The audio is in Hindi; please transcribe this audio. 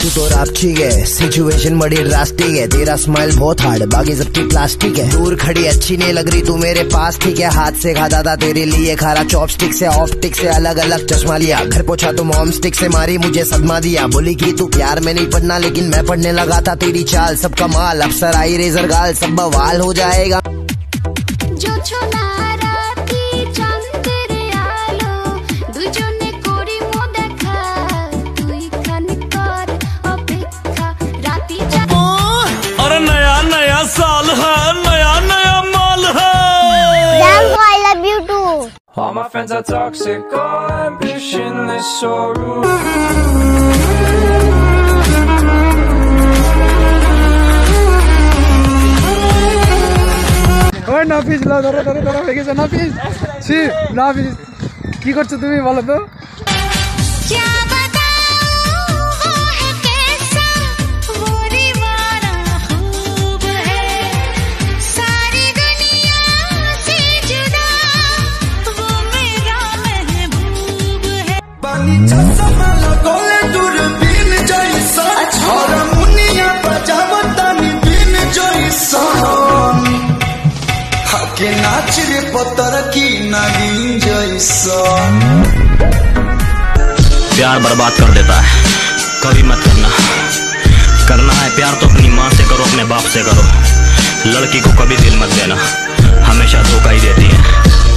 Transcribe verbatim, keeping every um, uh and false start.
तू तो रापची है, सिचुएशन बड़ी ड्रास्टिक है। तेरा स्माइल बहुत हार्ड, बाकी सबकी प्लास्टिक है। दूर खड़ी अच्छी नहीं लग रही तू मेरे पास, ठीक है। हाथ से खाता था तेरे लिए खारा, चॉपस्टिक से ऑप्टिक से अलग अलग चश्मा लिया। घर पहुंचा तो मॉम स्टिक से मारी, मुझे सदमा दिया। बोली कि तू प्यार में नहीं पढ़ना, लेकिन मैं पढ़ने लगा था। तेरी चाल सब कमाल, अफसर आई रेजर गाल, सब बवाल हो जाएगा। जो नया नया साल है, नया नया माल है। I love you too. All my friends are toxic, all ambitionless, so rude. ওই নাফিস লা ধরো ধরো ধরো হয়ে গেছে নাফিস ছি নাফিস কি করছো তুমি বলো তো के नाच रे पत्थर की नागिन जैसा। प्यार बर्बाद कर देता है, कभी मत करना। करना है प्यार तो अपनी माँ से करो, अपने बाप से करो। लड़की को कभी दिल मत देना, हमेशा धोखा ही देती है।